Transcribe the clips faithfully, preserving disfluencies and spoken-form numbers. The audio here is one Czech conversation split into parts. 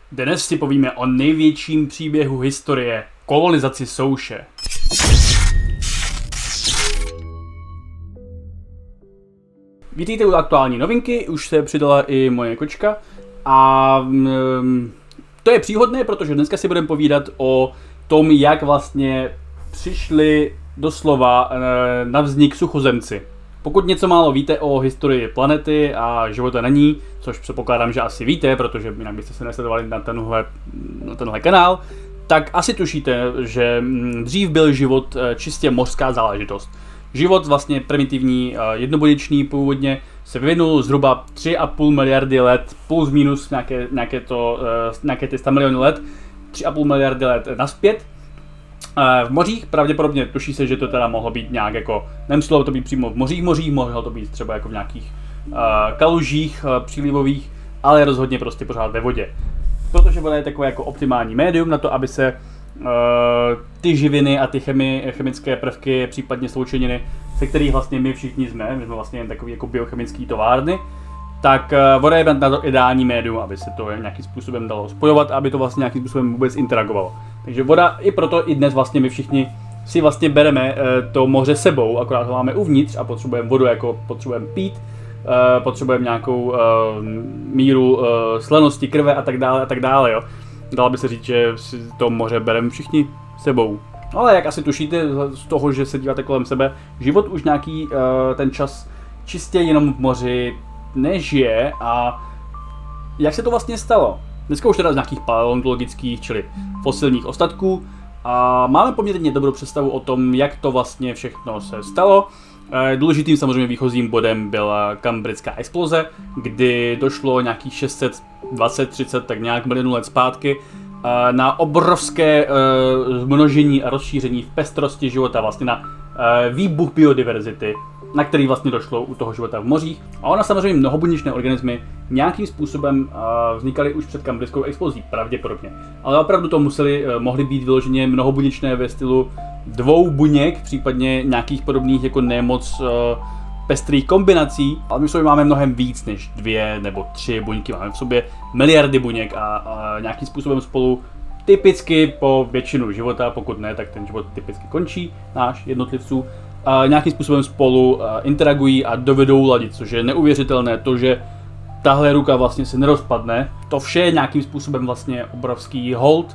Dnes si povíme o největším příběhu historie, kolonizaci souše. Vítejte u aktuální novinky, už se přidala i moje kočka a um, to je příhodné, protože dneska si budeme povídat o tom, jak vlastně přišli doslova na vznik suchozemci. Pokud něco málo víte o historii planety a života na ní, což předpokládám, že asi víte, protože jinak byste se nesledovali na tenhle, na tenhle kanál, tak asi tušíte, že dřív byl život čistě mořská záležitost. Život vlastně primitivní, jednobuněčný původně se vyvinul zhruba tři a půl miliardy let, plus minus nějaké, nějaké, to, nějaké ty sto miliony let, tři a půl miliardy let naspět. V mořích pravděpodobně tuší se, že to teda mohlo být nějak jako, nemuselo to být přímo v mořích mořích, mohlo to být třeba jako v nějakých uh, kalužích uh, přílivových, ale rozhodně prostě pořád ve vodě. Protože voda je takové jako optimální médium na to, aby se uh, ty živiny a ty chemi, chemické prvky, případně sloučeniny, se kterých vlastně my všichni jsme, my jsme vlastně jen takový jako biochemický továrny, tak uh, voda je na to ideální médium, aby se to nějakým způsobem dalo spojovat, aby to vlastně nějakým způsobem vůbec interagovalo. Takže voda, i proto i dnes vlastně my všichni si vlastně bereme uh, to moře sebou, akorát ho máme uvnitř a potřebujeme vodu, jako potřebujeme pít, uh, potřebujeme nějakou uh, míru uh, slanosti krve a tak dále a tak dále, jo. Dalo by se říct, že si to moře bereme všichni sebou. Ale jak asi tušíte z toho, že se díváte kolem sebe, život už nějaký uh, ten čas čistě jenom v moři nežije a jak se to vlastně stalo? Dneska už teda z nějakých paleontologických, čili fosilních ostatků a máme poměrně dobrou představu o tom, jak to vlastně všechno se stalo. Důležitým samozřejmě výchozím bodem byla kambrická exploze, kdy došlo nějakých šest set dvacet třicet tak nějak milionů let zpátky na obrovské zmnožení a rozšíření v pestrosti života, vlastně na výbuch biodiverzity, na který vlastně došlo u toho života v mořích. A ona samozřejmě mnohobuněčné organismy nějakým způsobem uh, vznikaly už před kambrickou explozí, pravděpodobně. Ale opravdu to museli, uh, mohly být vyloženě mnohobuněčné ve stylu dvou buněk, případně nějakých podobných jako nemoc uh, pestrých kombinací. Ale my v sobě máme mnohem víc než dvě nebo tři buňky, máme v sobě miliardy buněk a, a nějakým způsobem spolu typicky po většinu života, pokud ne, tak ten život typicky končí, náš jednotlivců. A nějakým způsobem spolu interagují a dovedou ladit, což je neuvěřitelné, to, že tahle ruka vlastně se nerozpadne. To vše je nějakým způsobem vlastně obrovský hold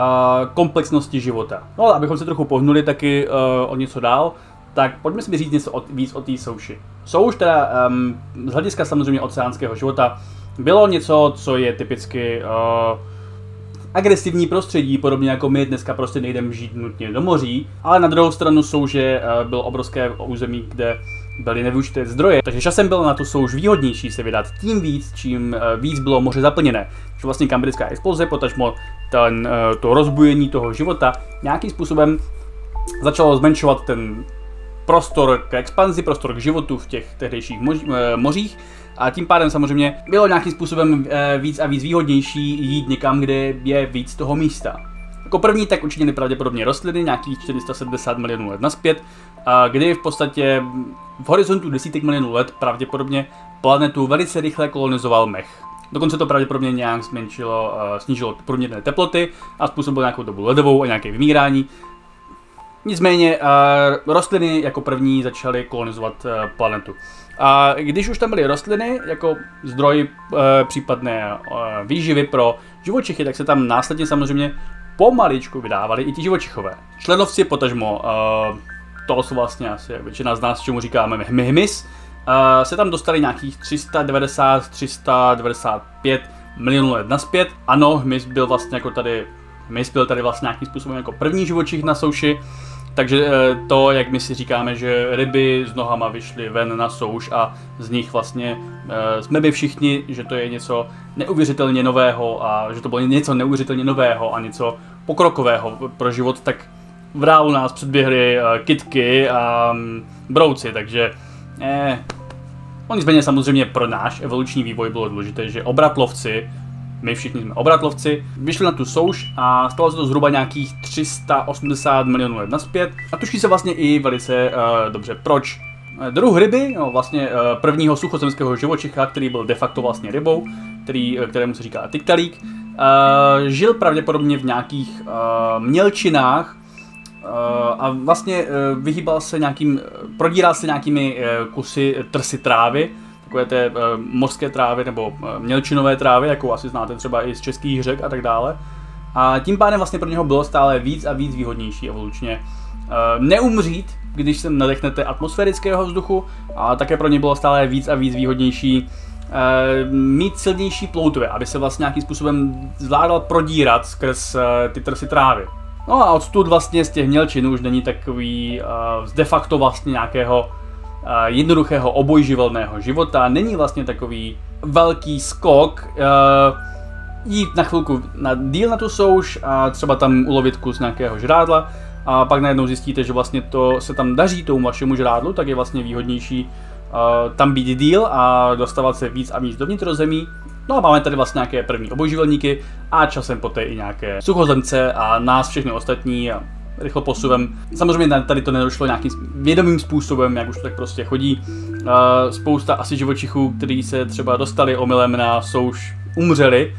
a komplexnosti života. No ale abychom se trochu pohnuli taky uh, o něco dál, tak pojďme si říct něco o, víc o té souši. Souš teda um, z hlediska samozřejmě oceánského života bylo něco, co je typicky uh, agresivní prostředí, podobně jako my dneska prostě nejdeme žít nutně do moří, ale na druhou stranu souše bylo obrovské území, kde byly nevyužité zdroje, takže časem bylo na tu souš výhodnější se vydat tím víc, čím víc bylo moře zaplněné. Že vlastně kambrická exploze, potažmo ten, to rozbujení toho života nějakým způsobem začalo zmenšovat ten prostor k expanzi, prostor k životu v těch tehdejších mořích. A tím pádem samozřejmě bylo nějakým způsobem víc a víc výhodnější jít někam, kde je víc toho místa. Jako první tak učinili pravděpodobně rostliny, nějakých čtyři sta sedmdesát milionů let naspět, kdy v podstatě v horizontu desítek milionů let pravděpodobně planetu velice rychle kolonizoval mech. Dokonce to pravděpodobně nějak zmenšilo, snížilo průměrné teploty a způsobilo nějakou dobu ledovou a nějaké vymírání. Nicméně uh, rostliny jako první začaly kolonizovat uh, planetu. A když už tam byly rostliny jako zdroj uh, případné uh, výživy pro živočichy, tak se tam následně samozřejmě pomaličku vydávali i ti živočichové. Členovci potažmo, uh, to jsou vlastně asi většina z nás, čemu říkáme hmyz, uh, se tam dostali nějakých tři sta devadesát až tři sta devadesát pět milionů let naspět. Ano, hmyz byl vlastně jako tady, hmyz byl tady vlastně nějakým způsobem jako první živočich na souši. Takže to, jak my si říkáme, že ryby s nohama vyšly ven na souš a z nich vlastně e, jsme my všichni, že to je něco neuvěřitelně nového a že to bylo něco neuvěřitelně nového a něco pokrokového pro život, tak v reálu nás předběhly e, kytky a m, brouci, takže e, no nicméně samozřejmě pro náš evoluční vývoj bylo důležité, že obratlovci, my všichni jsme obratlovci, vyšli na tu souš a stalo se to zhruba nějakých tři sta osmdesát milionů let naspět. A tuší se vlastně i velice uh, dobře proč. Druh ryby, no vlastně uh, prvního suchozemského živočicha, který byl de facto vlastně rybou, který, kterému se říká tiktalík, uh, žil pravděpodobně v nějakých uh, mělčinách uh, a vlastně uh, vyhýbal se nějakým, prodíral se nějakými uh, kusy trsy trávy, takové té uh, mořské trávy nebo uh, mělčinové trávy, jakou asi znáte třeba i z českých řek a tak dále. A tím pádem vlastně pro něho bylo stále víc a víc výhodnější evolučně uh, neumřít, když se nadechnete atmosférického vzduchu, a také pro ně bylo stále víc a víc výhodnější uh, mít silnější ploutve, aby se vlastně nějakým způsobem zvládal prodírat skrz uh, ty trsy trávy. No a odtud vlastně z těch mělčin už není takový uh, de facto vlastně nějakého uh, jednoduchého obojživelného života, není vlastně takový velký skok, uh, jít na chvilku na díl na tu souš a třeba tam ulovit kus nějakého žrádla a pak najednou zjistíte, že vlastně to se tam daří tomu vašemu žrádlu, tak je vlastně výhodnější uh, tam být díl a dostávat se víc a víc do vnitrozemí. No a máme tady vlastně nějaké první obojživelníky a časem poté i nějaké suchozemce a nás všechny ostatní a rychlo posuvem. Samozřejmě tady to nedošlo nějakým vědomým způsobem, jak už to tak prostě chodí. Uh, spousta asi živočichů, kteří se třeba dostali omylem na souš, umřeli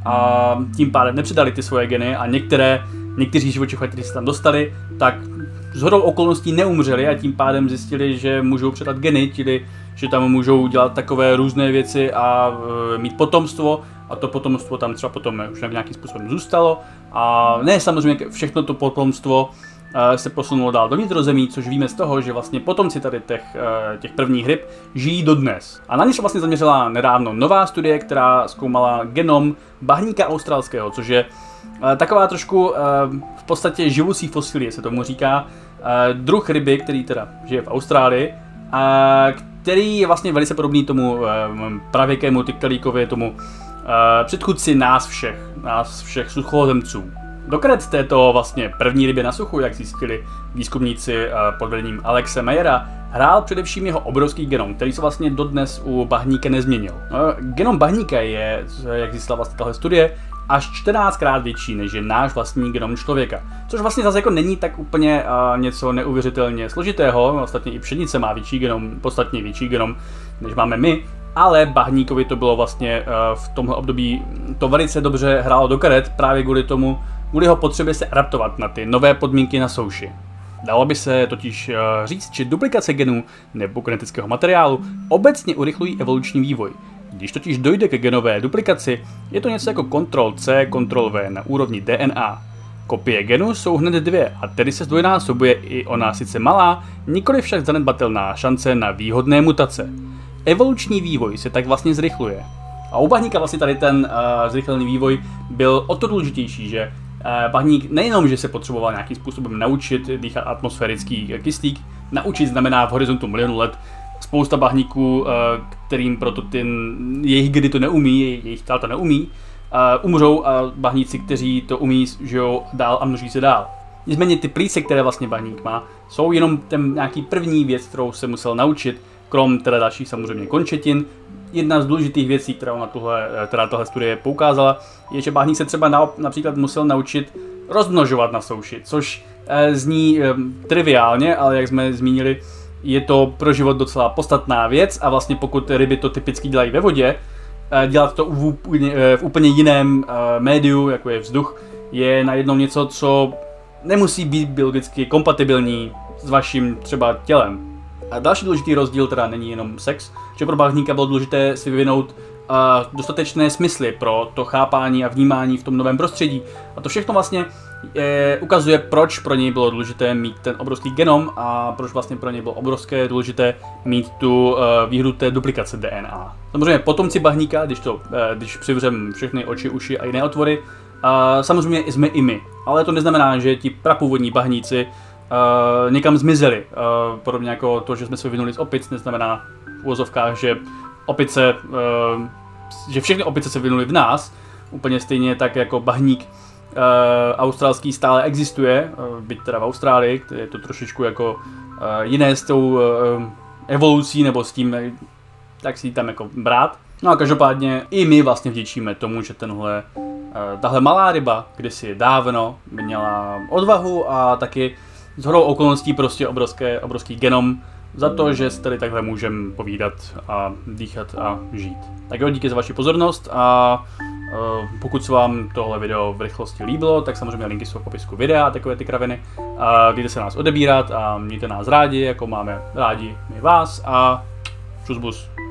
a tím pádem nepředali ty svoje geny a některé, někteří živočichové, kteří se tam dostali, tak shodou okolností neumřeli a tím pádem zjistili, že můžou předat geny, čili že tam můžou dělat takové různé věci a e, mít potomstvo a to potomstvo tam třeba potom už nějakým způsobem zůstalo a ne samozřejmě všechno to potomstvo e, se posunulo dál do vnitrozemí, což víme z toho, že vlastně potomci tady těch, e, těch prvních ryb žijí dodnes. A na ně se vlastně zaměřila nedávno nová studie, která zkoumala genom bahníka australského, což je e, taková trošku e, v podstatě živoucí fosilie, se tomu říká, e, druh ryby, který teda žije v Austrálii, e, který je vlastně velice podobný tomu e, pravěkému tyktelíkovi, tomu e, předchůdci nás všech, nás všech suchozemců. Do karet této vlastně první rybě na suchu, jak zjistili výzkumníci pod vedením Alexe Mayera, hrál především jeho obrovský genom, který se vlastně dodnes u bahníka nezměnil. Genom bahníka je, jak zjistila vlastně tahle studie, až čtrnáctkrát větší než je náš vlastní genom člověka. Což vlastně zase jako není tak úplně uh, něco neuvěřitelně složitého, ostatně i pšenice má větší genom, podstatně větší genom, než máme my, ale bahníkovi to bylo vlastně uh, v tomhle období to velice dobře hrálo do karet právě kvůli tomu, kvůli jeho potřebě se adaptovat na ty nové podmínky na souši. Dalo by se totiž uh, říct, že duplikace genů nebo genetického materiálu obecně urychlují evoluční vývoj. Když totiž dojde ke genové duplikaci, je to něco jako kontrol C, kontrol V na úrovni D N A. Kopie genu jsou hned dvě a tedy se zdvojnásobuje i ona sice malá, nikoli však zanedbatelná šance na výhodné mutace. Evoluční vývoj se tak vlastně zrychluje. A u bahníka vlastně tady ten uh, zrychlený vývoj byl o to důležitější, že uh, bahník nejenom, že se potřeboval nějakým způsobem naučit dýchat atmosférický kyslík, naučit znamená v horizontu milionu let. Spousta bahníků, kterým proto ten, jejich geny to neumí, jejich těla to neumí, umřou a bahníci, kteří to umí, žijou dál a množí se dál. Nicméně ty plíce, které vlastně bahník má, jsou jenom ten nějaký první věc, kterou se musel naučit, krom teda dalších samozřejmě končetin. Jedna z důležitých věcí, kterou na tuhle, teda tahle studie poukázala, je, že bahník se třeba na, například musel naučit rozmnožovat na souši, což eh, zní eh, triviálně, ale jak jsme zmínili, je to pro život docela podstatná věc a vlastně pokud ryby to typicky dělají ve vodě, dělat to v úplně, v úplně jiném médiu, jako je vzduch, je najednou něco, co nemusí být biologicky kompatibilní s vaším třeba tělem. A další důležitý rozdíl teda není jenom sex, že pro bahníka bylo důležité si vyvinout dostatečné smysly pro to chápání a vnímání v tom novém prostředí. A to všechno vlastně je, ukazuje, proč pro něj bylo důležité mít ten obrovský genom a proč vlastně pro něj bylo obrovské důležité mít tu uh, výhodu té duplikace D N A. Samozřejmě potomci bahníka, když, to, uh, když přivřem všechny oči, uši a jiné otvory, uh, samozřejmě jsme i my. Ale to neznamená, že ti prapůvodní bahníci uh, někam zmizeli. Uh, podobně jako to, že jsme se vyvinuli z opic, neznamená v uvozovkách, že opice, uh, že všechny opice se vyvinuly v nás, úplně stejně tak jako bahník Uh, australský stále existuje, uh, byť teda v Austrálii, je to trošičku jako uh, jiné s tou uh, evolucí nebo s tím, tak si tam jako brát. No a každopádně i my vlastně vděčíme tomu, že tenhle, uh, tahle malá ryba kdysi dávno měla odvahu a taky shodou okolností prostě obrovské, obrovský genom za to, že si tady takhle můžeme povídat a dýchat a žít. Tak jo, díky za vaši pozornost a Pokud se vám tohle video v rychlosti líbilo, tak samozřejmě linky jsou v popisku videa a takové ty kraviny. Dejte se nás odebírat a mějte nás rádi, jako máme rádi my vás a čus bus.